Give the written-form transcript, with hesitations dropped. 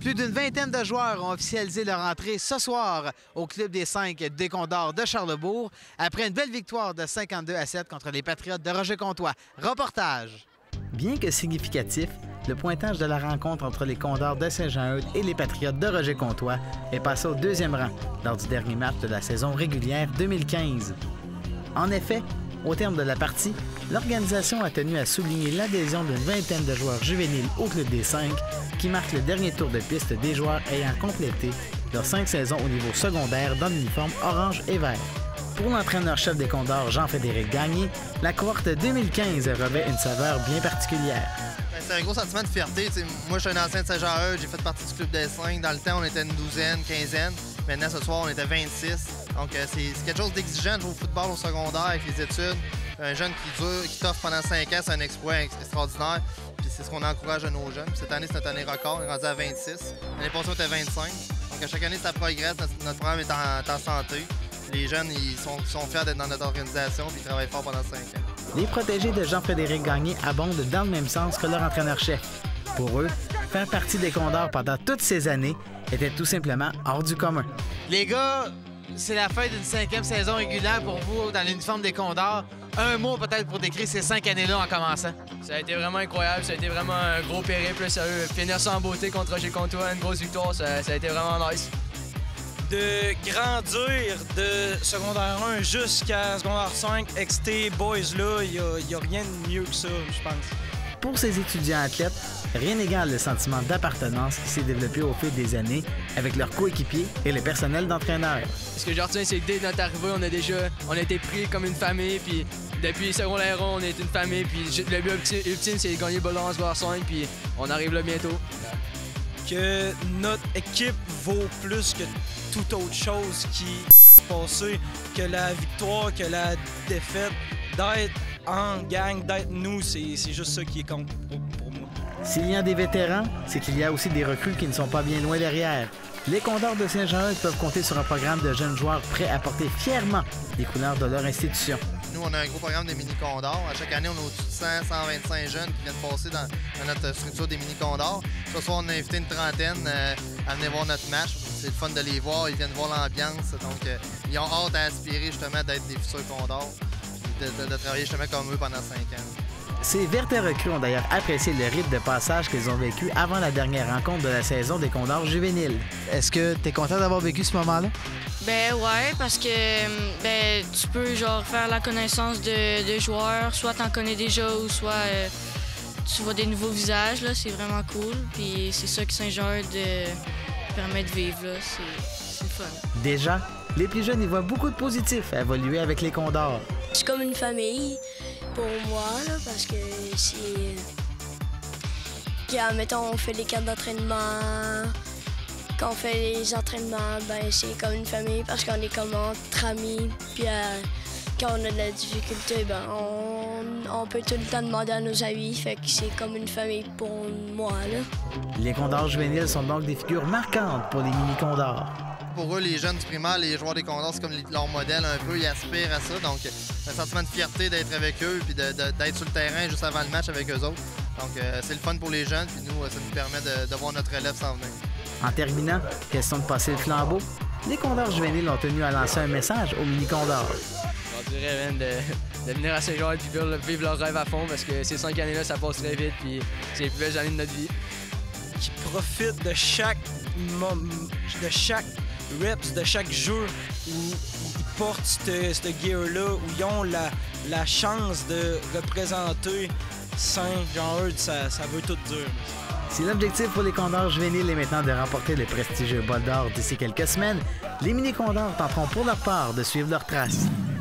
Plus d'une vingtaine de joueurs ont officialisé leur entrée ce soir au Club des 5 des Condors de Charlesbourg après une belle victoire de 52-7 contre les Patriotes de Roger-Comtois. Reportage. Bien que significatif, le pointage de la rencontre entre les Condors de Saint-Jean-Eudes et les Patriotes de Roger-Comtois est passé au deuxième rang lors du dernier match de la saison régulière 2015. En effet, au terme de la partie, l'organisation a tenu à souligner l'adhésion d'une vingtaine de joueurs juvéniles au Club des 5 qui marque le dernier tour de piste des joueurs ayant complété leurs 5 saisons au niveau secondaire dans l'uniforme orange et vert. Pour l'entraîneur-chef des Condors, Jean-Frédéric Gagné, la cohorte 2015 revêt une saveur bien particulière. C'est un gros sentiment de fierté. Moi, je suis un ancien de Saint-Jean-Eudes, j'ai fait partie du Club des 5. Dans le temps, on était une douzaine, quinzaine. Maintenant, ce soir, on était 26. Donc, c'est quelque chose d'exigeant de jouer au football au secondaire avec les études. Un jeune qui t'offre pendant 5 ans, c'est un exploit extraordinaire. Puis c'est ce qu'on encourage à nos jeunes. Puis cette année, c'est notre année record. On est rendu à 26. L'année passée, on était 25. Donc, à chaque année, ça progresse. Notre programme est en santé. Les jeunes, ils sont fiers d'être dans notre organisation et ils travaillent fort pendant 5 ans. Les protégés de Jean-Frédéric Gagné abondent dans le même sens que leur entraîneur-chef. Pour eux, faire partie des Condors pendant toutes ces années était tout simplement hors du commun. Les gars, c'est la fin d'une 5e saison régulière pour vous dans l'uniforme des Condors. Un mot peut-être pour décrire ces 5 années-là en commençant. Ça a été vraiment incroyable, ça a été vraiment un gros périple, sérieux. Finir ça en beauté contre Roger-Comtois, une grosse victoire, ça a été vraiment nice. De grandir de secondaire 1 jusqu'à secondaire 5, XT, boys, là, il n'y a rien de mieux que ça, je pense. Pour ces étudiants athlètes, rien n'égale le sentiment d'appartenance qui s'est développé au fil des années avec leurs coéquipiers et le personnel d'entraîneur. Ce que je retiens, c'est que dès notre arrivée, on a été pris comme une famille, puis depuis secondaire 1, on est une famille, puis le but ultime, c'est de gagner le ballon en secondaire 5, puis on arrive là bientôt. Que notre équipe vaut plus que toute autre chose qui s'est passée, que la victoire, que la défaite, d'être en gang, d'être nous, c'est juste ça qui est compte pour moi. S'il y a des vétérans, c'est qu'il y a aussi des recrues qui ne sont pas bien loin derrière. Les Condors de Saint-Jean-Eudes peuvent compter sur un programme de jeunes joueurs prêts à porter fièrement les couleurs de leur institution. Nous, on a un gros programme des mini-Condors. À chaque année, on a au-dessus de 100-125 jeunes qui viennent passer dans notre structure des mini-Condors. Ce soir, on a invité une trentaine à venir voir notre match. C'est le fun de les voir, ils viennent voir l'ambiance. Donc, ils ont hâte à aspirer justement d'être des futurs Condors, de travailler justement comme eux pendant 5 ans. Ces vertes recrues ont d'ailleurs apprécié le rythme de passage qu'ils ont vécu avant la dernière rencontre de la saison des Condors juvéniles. Est-ce que tu es content d'avoir vécu ce moment-là? Ben ouais, parce que tu peux genre faire la connaissance de joueurs, soit t'en connais déjà ou soit tu vois des nouveaux visages, là, c'est vraiment cool. Puis c'est ça que Saint-Jean-Eudes permet de vivre, là, c'est le fun. Déjà, les plus jeunes y voient beaucoup de positifs à évoluer avec les Condors. C'est comme une famille pour moi, là, parce que c'est... Quand, mettons, on fait les camps d'entraînement, quand on fait les entraînements, ben c'est comme une famille parce qu'on est comme entre amis. Puis quand on a de la difficulté, ben on peut tout le temps demander à nos amis. Fait que c'est comme une famille pour moi, là. Les Condors juvéniles sont donc des figures marquantes pour les mini-Condors. Pour eux, les jeunes du primaire, les joueurs des Condors, c'est comme leur modèle un peu. Ils aspirent à ça. Donc, c'est un sentiment de fierté d'être avec eux puis d'être sur le terrain juste avant le match avec eux autres. Donc, c'est le fun pour les jeunes. Puis nous, ça nous permet de voir notre élève s'en venir. En terminant, question de passer le flambeau, les Condors juvéniles ont tenu à lancer un message aux mini-Condors. On dirait de venir à Saint-Jean et vivre leur rêve à fond parce que ces 5 années-là, ça passe très vite puis c'est les plus belles années de notre vie. Qui profitent de chaque reps, de chaque jeu où ils portent ce gear-là, où ils ont la chance de représenter Saint-Jean-Eudes, ça veut tout dire. Si l'objectif pour les Condors juvéniles est maintenant de remporter le prestigieux bol d'or d'ici quelques semaines, les mini-Condors tenteront pour leur part de suivre leurs traces.